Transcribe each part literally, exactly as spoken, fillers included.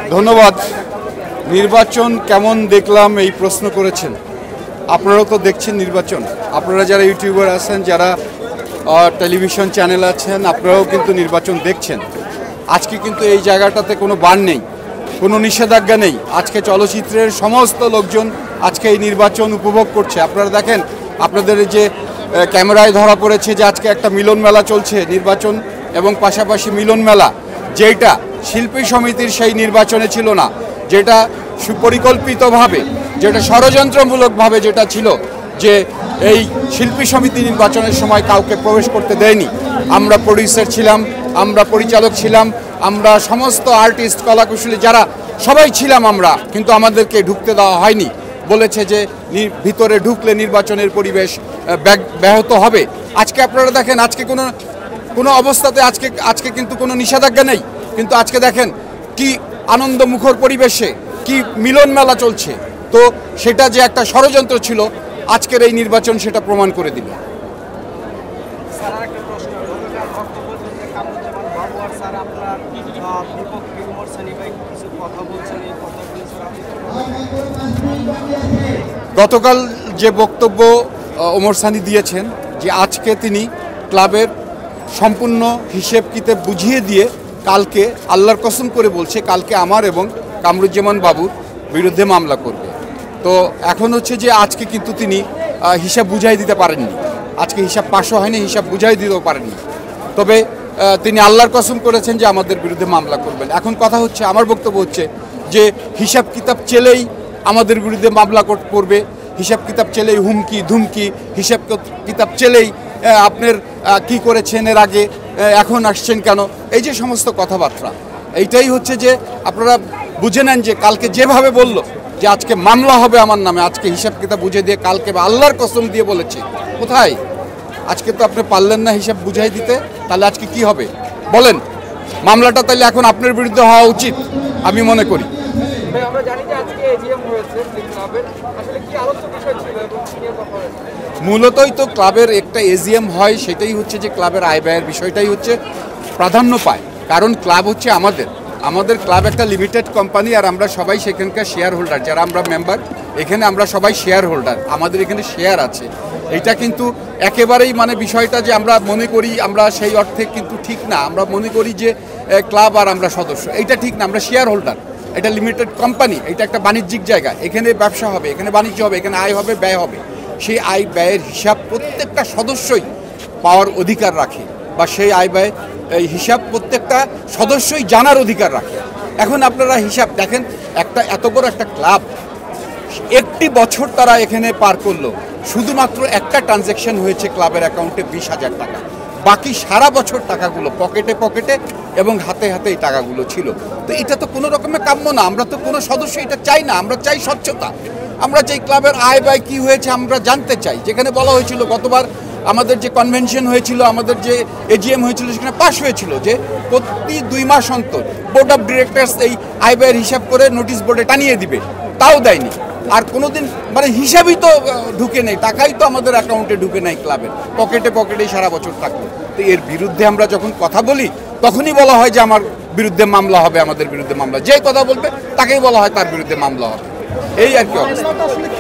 ধন্যবাদ। নির্বাচন কেমন দেখলাম এই প্রশ্ন করেছেন। আপনারাও তো দেখছেন নির্বাচন, আপনারা যারা ইউটিউবার আছেন, যারা টেলিভিশন চ্যানেল আছেন, আপনারাও কিন্তু নির্বাচন দেখছেন। আজকে কিন্তু এই জায়গাটাতে কোনো বান নেই, কোনো নিষেধাজ্ঞা নেই। আজকে চলচ্চিত্রের সমস্ত লোকজন আজকে এই নির্বাচন উপভোগ করছে। আপনারা দেখেন, আপনাদের যে ক্যামেরায় ধরা পড়েছে যে আজকে একটা মিলন মেলা চলছে, নির্বাচন এবং পাশাপাশি মিলন মেলা, যেটা শিল্পী সমিতির সেই নির্বাচনে ছিল না, যেটা সুপরিকল্পিতভাবে, যেটা ষড়যন্ত্রমূলকভাবে যেটা ছিল, যে এই শিল্পী সমিতি নির্বাচনের সময় কাউকে প্রবেশ করতে দেয়নি। আমরা প্রডিউসার ছিলাম, আমরা পরিচালক ছিলাম, আমরা সমস্ত আর্টিস্ট, কলাকুশলী যারা সবাই ছিলাম আমরা, কিন্তু আমাদেরকে ঢুকতে দেওয়া হয়নি। বলেছে যে ভিতরে ঢুকলে নির্বাচনের পরিবেশ ব্যাহত হবে। আজকে আপনারা দেখেন, আজকে কোনো কোনো অবস্থাতে আজকে আজকে কিন্তু কোনো নিষেধাজ্ঞা নেই, কিন্তু আজকে দেখেন কি আনন্দমুখর পরিবেশে কি মিলন মেলা চলছে। তো সেটা যে একটা ষড়যন্ত্র ছিল, আজকের এই নির্বাচন সেটা প্রমাণ করে দিল। গতকাল যে বক্তব্য ওমর সানি দিয়েছেন, যে আজকে তিনি ক্লাবের সম্পূর্ণ হিসেব কিতাব বুঝিয়ে দিয়ে কালকে আল্লাহর কসম করে বলছে কালকে আমার এবং কামরুজ্জামান বাবুর বিরুদ্ধে মামলা করবে। তো এখন হচ্ছে যে আজকে কিন্তু তিনি হিসাব বুঝাই দিতে পারেননি, আজকে হিসাব পাশও হয়নি, হিসাব বুঝাই দিতেও পারেননি। তবে তিনি আল্লাহর কসম করেছেন যে আমাদের বিরুদ্ধে মামলা করবেন। এখন কথা হচ্ছে, আমার বক্তব্য হচ্ছে যে হিসাব কিতাব চেলেই আমাদের বিরুদ্ধে মামলা করবে, হিসাব কিতাব চেলেই হুমকি ধুমকি, হিসাব কিতাব চেলেই আপনার কি করেছেন এর আগে, এখন আসছেন কেন, এই যে সমস্ত কথাবার্তা, এইটাই হচ্ছে যে আপনারা বুঝে নেন যে কালকে যেভাবে বলল যে আজকে মামলা হবে আমার নামে, আজকে হিসাব কিতাব বুঝে দিয়ে কালকে আল্লাহর কসম দিয়ে বলেছে। কোথায়? আজকে তো আপনি পারলেন না হিসাব বুঝাই দিতে, তাহলে আজকে কি হবে বলেন? মামলাটা তাহলে এখন আপনার বিরুদ্ধে হওয়া উচিত আমি মনে করি। মূলতই তো ক্লাবের একটা এজিএম হয়, সেটাই হচ্ছে যে ক্লাবের আয় ব্যয়ের বিষয়টাই হচ্ছে প্রাধান্য পায়। কারণ ক্লাব হচ্ছে আমাদের আমাদের ক্লাব একটা লিমিটেড কোম্পানি, আর আমরা সবাই সেখানকার শেয়ার হোল্ডার, যারা আমরা মেম্বার এখানে আমরা সবাই শেয়ার হোল্ডার, আমাদের এখানে শেয়ার আছে। এটা কিন্তু একেবারেই মানে বিষয়টা যে আমরা মনে করি আমরা সেই অর্থে কিন্তু ঠিক না। আমরা মনে করি যে ক্লাব আর আমরা সদস্য, এইটা ঠিক না। আমরা শেয়ার হোল্ডার, এটা লিমিটেড কোম্পানি, এটা একটা বাণিজ্যিক জায়গা, এখানে ব্যবসা হবে, এখানে বাণিজ্য হবে, এখানে আয় হবে, ব্যয় হবে। সেই আয় ব্যয়ের হিসাব প্রত্যেকটা সদস্যই পাওয়ার অধিকার রাখে, বা সেই আয় ব্যয় এই হিসাব প্রত্যেকটা সদস্যই জানার অধিকার রাখে। এখন আপনারা হিসাব দেখেন, একটা এত বড় একটা ক্লাব, একটি বছর তারা এখানে পার করলো, শুধুমাত্র একটা ট্রানজ্যাকশন হয়েছে ক্লাবের অ্যাকাউন্টে বিশ হাজার টাকা, বাকি সারা বছর টাকাগুলো পকেটে পকেটে এবং হাতে হাতে এই টাকাগুলো ছিল। তো এটা তো কোনো রকমের কাম্য না, আমরা তো কোনো সদস্য এটা চাই না। আমরা চাই স্বচ্ছতা, আমরা চাই ক্লাবের আয় ব্যয় কী হয়েছে আমরা জানতে চাই। যেখানে বলা হয়েছিল গতবার আমাদের যে কনভেনশন হয়েছিল, আমাদের যে এজিএম হয়েছিল, সেখানে পাশ হয়েছিল যে প্রতি দুই মাস অন্তর বোর্ড অফ ডিরেক্টরস এই আয় ব্যয়ের হিসাব করে নোটিশ বোর্ডে টানিয়ে দিবে, তাও দেয়নি। আর কোনোদিন মানে হিসাবই তো ঢুকে নেই, টাকাই তো আমাদের অ্যাকাউন্টে ঢুকে নেই, ক্লাবের পকেটে পকেটেই সারা বছর থাকলো। তো এর বিরুদ্ধে আমরা যখন কথা বলি তখনই বলা হয় যে আমার বিরুদ্ধে মামলা হবে, আমাদের বিরুদ্ধে মামলা, যে কথা বলবে তাকেই বলা হয় তার বিরুদ্ধে মামলা হবে। এই আর কি অবস্থা।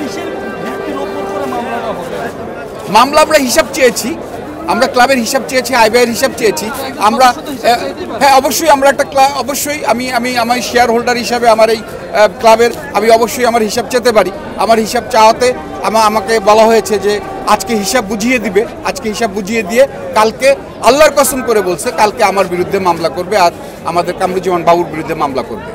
মামলা আমরা হিসাব চেয়েছি, আমরা ক্লাবের হিসাব চেয়েছি, আয় ব্যয়ের হিসাব চেয়েছি আমরা। হ্যাঁ, অবশ্যই আমরা একটা ক্লাব, অবশ্যই আমি আমি আমার শেয়ার হোল্ডার হিসাবে আমার এই ক্লাবের আমি অবশ্যই আমার হিসাব চেতে পারি। আমার হিসাব চাওয়াতে আমা আমাকে বলা হয়েছে যে আজকে হিসাব বুঝিয়ে দিবে, আজকে হিসাব বুঝিয়ে দিয়ে কালকে আল্লাহর কসম করে বলছে কালকে আমার বিরুদ্ধে মামলা করবে, আর আমাদের কামরুজ্জামান বাবুর বিরুদ্ধে মামলা করবে।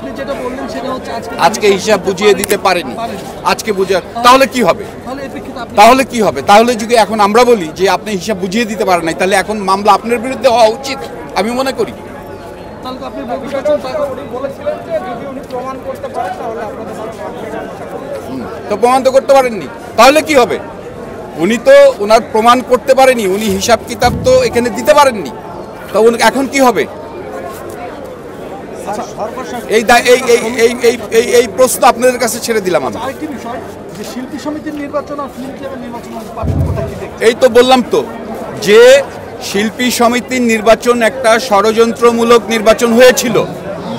আজকে হিসাব বুঝিয়ে দিতে পারেনি, আজকে বুঝে, তাহলে কি হবে? তাহলে কি হবে? তাহলে যদি এখন আমরা বলি যে আপনি হিসাব বুঝিয়ে দিতে পারেন নাই, তাহলে এখন মামলা আপনার বিরুদ্ধে হওয়া উচিত আমি মনে করি। তো প্রমাণ তো করতে পারেননি, তাহলে কি হবে? উনি তো ওনার প্রমাণ করতে পারেনি, উনি হিসাব কিতাব তো এখানে দিতে পারেননি, তো এখন কি হবে? এই এই এই এই এই এই প্রশ্ন আপনাদের কাছে ছেড়ে দিলাম আমি। এই তো বললাম তো যে শিল্পী সমিতির নির্বাচন একটা ষড়যন্ত্রমূলক নির্বাচন হয়েছিল,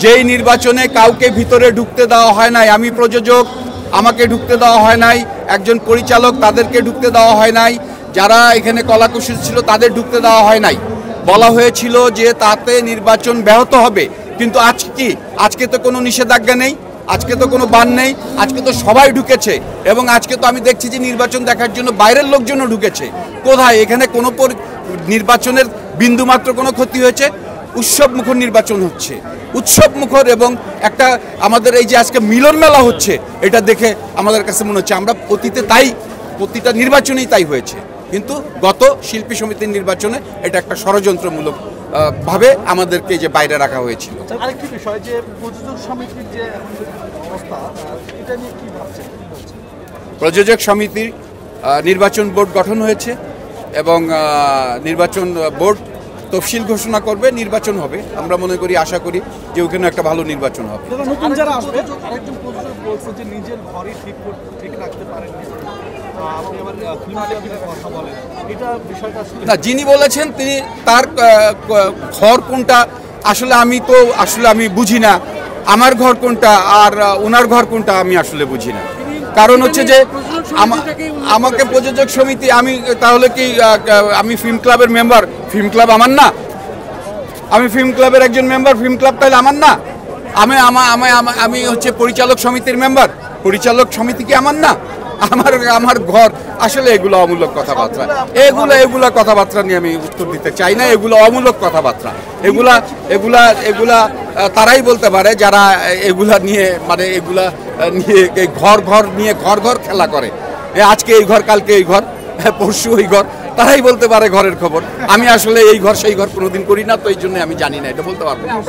যেই নির্বাচনে কাউকে ভিতরে ঢুকতে দেওয়া হয় নাই, আমি প্রযোজক, আমাকে ঢুকতে দেওয়া হয় নাই, একজন পরিচালক তাদেরকে ঢুকতে দেওয়া হয় নাই, যারা এখানে কলাকুশলী ছিল তাদের ঢুকতে দেওয়া হয় নাই। বলা হয়েছিল যে তাতে নির্বাচন ব্যাহত হবে, কিন্তু আজকে কি? আজকে তো কোনো নিষেধাজ্ঞা নেই, আজকে তো কোনো বান নেই, আজকে তো সবাই ঢুকেছে। এবং আজকে তো আমি দেখছি যে নির্বাচন দেখার জন্য বাইরের লোকজনও ঢুকেছে। কোথায়? এখানে কোনো নির্বাচনের বিন্দুমাত্র কোনো ক্ষতি হয়েছে? উৎসব মুখর নির্বাচন হচ্ছে, উৎসব মুখর, এবং একটা আমাদের এই যে আজকে মিলন মেলা হচ্ছে, এটা দেখে আমাদের কাছে মনে হচ্ছে আমরা অতীতে তাই, প্রতিটা নির্বাচনেই তাই হয়েছে। কিন্তু গত শিল্পী সমিতির নির্বাচনে এটা একটা ষড়যন্ত্রমূলক ভাবে আমাদেরকে যে বাইরে রাখা হয়েছিল। আরেকটি বিষয় যে প্রযোজক সমিতির যে অবস্থা, এটা নিয়ে কি ভাবছেন? প্রযোজক সমিতির নির্বাচন বোর্ড গঠন হয়েছে এবং নির্বাচন বোর্ড তফসিল ঘোষণা করবে, নির্বাচন হবে। আমরা মনে করি, আশা করি যে ওখানে একটা ভালো নির্বাচন হবে। নতুন যারা আসবে, আরেকজন প্রযোজক বলছে যে নিজের ঘরই ঠিক ঠিক রাখতে পারেননি, আপনি আবার ফিল্ম কথা বলেন, এটা বিষয়টা না, যিনি বলেছেন তিনি তার ঘর কোনটা আসলে আমি তো আসলে আমি বুঝি না, আমার ঘর কোনটা আর ওনার ঘর কোনটা আমি আসলে বুঝি না। কারণ হচ্ছে যে আমাকে প্রযোজক সমিতি, আমি তাহলে কি আমি ফিল্ম ক্লাবের মেম্বার, ফিল্ম ক্লাব আমার না? আমি ফিল্ম ক্লাবের একজন মেম্বার, ফিল্ম ক্লাব তাহলে আমার না? আমি আমি হচ্ছে পরিচালক সমিতির মেম্বার, পরিচালক সমিতি কি আমার না? আমার আমার ঘর, আসলে এগুলো অমূলক কথাবার্তা, এগুলো এগুলা কথাবার্তা নিয়ে আমি উত্তর দিতে চাই না। এগুলো অমূলক কথাবার্তা, এগুলা এগুলা এগুলা তারাই বলতে পারে যারা এগুলা নিয়ে, মানে এগুলা নিয়ে ঘর ঘর নিয়ে ঘর ঘর খেলা করে, আজকে এই ঘর, কালকে এই ঘর, পরশু ওই ঘর, তারাই বলতে পারে ঘরের খবর। আমি আসলে এই ঘর সেই ঘর কোনোদিন করি না, তো এই জন্য আমি জানি না, এটা বলতে পারবো না।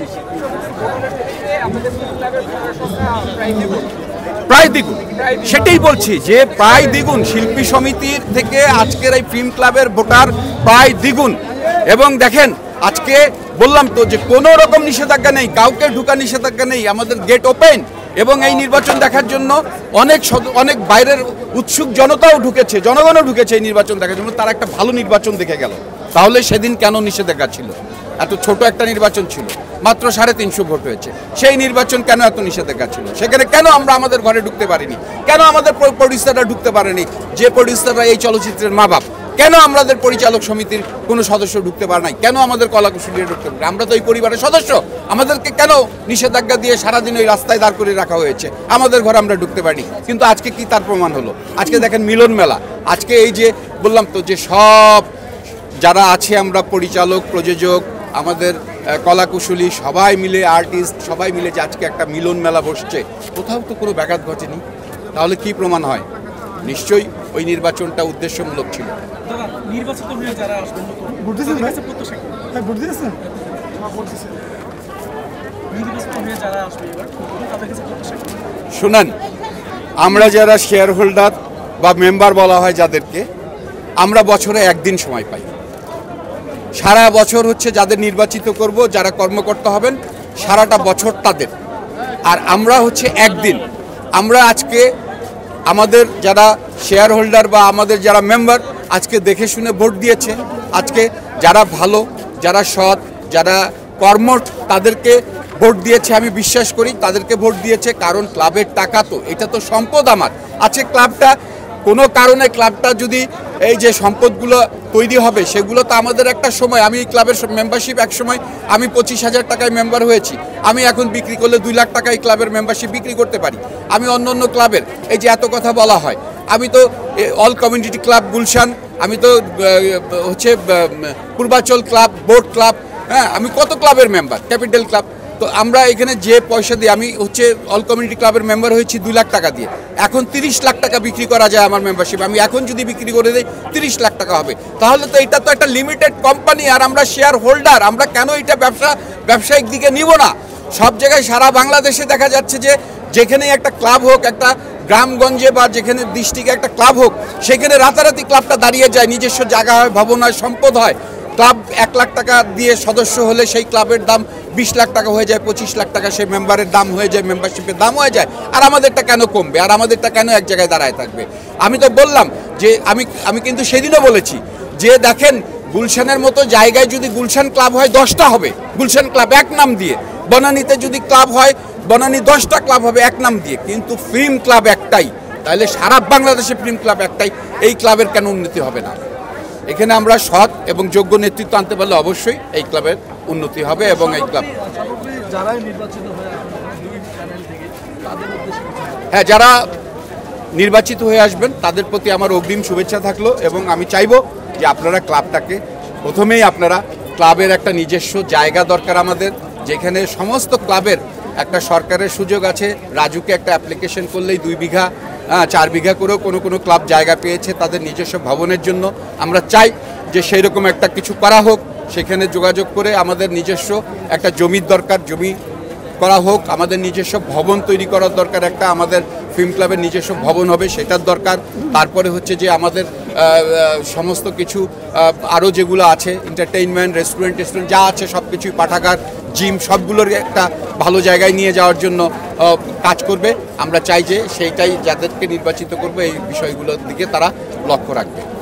প্রায় দ্বিগুণ, সেটাই বলছি যে প্রায় দ্বিগুণ শিল্পী সমিতির থেকে আজকের এই ফিল্ম ক্লাবের ভোটার প্রায় দ্বিগুণ। এবং দেখেন আজকে বললাম তো যে কোনো রকম নিষেধাজ্ঞা নেই, কাউকে ঢুকা নিষেধাজ্ঞা নেই, আমাদের গেট ওপেন। এবং এই নির্বাচন দেখার জন্য অনেক অনেক বাইরের উৎসুক জনতাও ঢুকেছে, জনগণও ঢুকেছে এই নির্বাচন দেখার জন্য। তারা একটা ভালো নির্বাচন দেখে গেল। তাহলে সেদিন কেন নিষেধাজ্ঞা ছিল? এত ছোট একটা নির্বাচন ছিল, মাত্র সাড়ে তিনশো ভোট হয়েছে, সেই নির্বাচন কেন এত নিষেধাজ্ঞা ছিল? সেখানে কেন আমরা আমাদের ঘরে ঢুকতে পারিনি? কেন আমাদের প্রডিউসাররা ঢুকতে পারেনি? যে প্রডিউসাররা এই চলচ্চিত্রের মা বাপ, কেন আমাদের পরিচালক সমিতির কোনো সদস্য ঢুকতে পারে নাই? কেন আমাদের কলাকুশলীরা ঢুকতে পারে? আমরা তো এই পরিবারের সদস্য, আমাদেরকে কেন নিষেধাজ্ঞা দিয়ে সারাদিন ওই রাস্তায় দাঁড় করে রাখা হয়েছে? আমাদের ঘরে আমরা ঢুকতে পারি। কিন্তু আজকে কি তার প্রমাণ হলো? আজকে দেখেন মিলন মেলা, আজকে এই যে বললাম তো যে সব যারা আছে, আমরা পরিচালক, প্রযোজক, আমাদের কলাকুশলী সবাই মিলে, আর্টিস্ট সবাই মিলে যে আজকে একটা মিলন মেলা বসছে, কোথাও তো কোনো ব্যাঘাত ঘটেনি। তাহলে কি প্রমাণ হয়? নিশ্চয়ই ওই নির্বাচনটা উদ্দেশ্যমূলক ছিল। শুনেন, আমরা যারা শেয়ার হোল্ডার বা মেম্বার বলা হয় যাদেরকে, আমরা বছরে একদিন সময় পাই। সারা বছর হচ্ছে যাদের নির্বাচিত করব, যারা কর্মকর্তা হবেন, সারাটা বছর তাদের। আর আমরা হচ্ছে একদিন। আমরা আজকে আমাদের যারা শেয়ার হোল্ডার বা আমাদের যারা মেম্বার আজকে দেখে শুনে ভোট দিয়েছে। আজকে যারা ভালো, যারা সৎ, যারা কর্মঠ, তাদেরকে ভোট দিয়েছে। আমি বিশ্বাস করি তাদেরকে ভোট দিয়েছে, কারণ ক্লাবের টাকা তো, এটা তো সম্পদ আমার। আজকে ক্লাবটা কোনো কারণে, ক্লাবটা যদি এই যে সম্পদগুলো তৈরি হবে, সেগুলো তো আমাদের একটা সময়, আমি এই ক্লাবের মেম্বারশিপ এক সময় আমি পঁচিশ হাজার টাকায় মেম্বার হয়েছি, আমি এখন বিক্রি করলে দুই লাখ টাকায় ক্লাবের মেম্বারশিপ বিক্রি করতে পারি। আমি অন্য অন্য ক্লাবের, এই যে এত কথা বলা হয়, আমি তো অল কমিউনিটি ক্লাব গুলশান, আমি তো হচ্ছে পূর্বাচল ক্লাব, বোর্ড ক্লাব, হ্যাঁ, আমি কত ক্লাবের মেম্বার, ক্যাপিটাল ক্লাব। তো আমরা এখানে যে পয়সা দিয়ে, আমি হচ্ছে অল কমিউনিটি ক্লাবের মেম্বার হয়েছি দুই লাখ টাকা দিয়ে, এখন তিরিশ লাখ টাকা বিক্রি করা যায় আমার মেম্বারশিপ। আমি এখন যদি বিক্রি করে দিই তিরিশ লাখ টাকা হবে। তাহলে তো এটা তো একটা লিমিটেড কোম্পানি, আর আমরা শেয়ার হোল্ডার। আমরা কেন এটা ব্যবসা ব্যবসায়িক দিকে নিব না? সব জায়গায় সারা বাংলাদেশে দেখা যাচ্ছে যে যেখানেই একটা ক্লাব হোক, একটা গ্রামগঞ্জে বা যেখানে ডিস্ট্রিক্টে একটা ক্লাব হোক, সেখানে রাতারাতি ক্লাবটা দাঁড়িয়ে যায়, নিজস্ব জায়গা হয়, ভবন হয়, সম্পদ হয়। ক্লাব এক লাখ টাকা দিয়ে সদস্য হলে সেই ক্লাবের দাম বিশ লাখ টাকা হয়ে যায়, পঁচিশ লাখ টাকা সেই মেম্বারের দাম হয়ে যায়, মেম্বারশিপের দাম হয়ে যায়। আর আমাদেরটা কেন কমবে? আর আমাদেরটা কেন এক জায়গায় দাঁড়ায় থাকবে? আমি তো বললাম যে আমি আমি কিন্তু সেদিনও বলেছি যে দেখেন, গুলশানের মতো জায়গায় যদি গুলশান ক্লাব হয়, দশটা হবে গুলশান ক্লাব এক নাম দিয়ে। বনানীতে যদি ক্লাব হয় বনানী দশটা ক্লাব হবে এক নাম দিয়ে, কিন্তু ফিল্ম ক্লাব একটাই, তাহলে সারা বাংলাদেশে ফিল্ম ক্লাব একটাই, এই ক্লাবের কেন উন্নতি হবে না? এখানে আমরা সৎ এবং যোগ্য নেতৃত্ব আনতে পারলে অবশ্যই এই ক্লাবের উন্নতি হবে এবং এই ক্লাব যারাই নির্বাচিত হয়ে আসবেন দুই চ্যানেল থেকে তাদের উদ্দেশ্যে হ্যাঁ যারা নির্বাচিত হয়ে আসবেন তাদের প্রতি আমার অগ্রিম শুভেচ্ছা থাকলো এবং আমি চাইবো যে আপনারা ক্লাবটাকে প্রথমেই আপনারা ক্লাবের একটা নিজস্ব জায়গা দরকার আমাদের, যেখানে সমস্ত ক্লাবের একটা সরকারের সুযোগ আছে। রাজুকে একটা অ্যাপ্লিকেশন করলেই দুই বিঘা চার বিঘা করেও কোনো কোনো ক্লাব জায়গা পেয়েছে তাদের নিজস্ব ভবনের জন্য। আমরা চাই যে সেই রকম একটা কিছু করা হোক, সেখানে যোগাযোগ করে আমাদের নিজস্ব একটা জমির দরকার, জমি করা হোক, আমাদের নিজস্ব ভবন তৈরি করার দরকার, একটা আমাদের ফিল্ম ক্লাবের নিজস্ব ভবন হবে সেটার দরকার। তারপরে হচ্ছে যে আমাদের সমস্ত কিছু আরও যেগুলো আছে এন্টারটেইনমেন্ট রেস্টুরেন্ট টেস্টুরেন্ট যা আছে সব কিছুই, পাঠাগার জিম সবগুলোর একটা ভালো জায়গায় নিয়ে যাওয়ার জন্য কাজ করবে। আমরা চাই যে সেইটাই যাদেরকে নির্বাচিত করবে এই বিষয়গুলোর দিকে তারা লক্ষ্য রাখবে।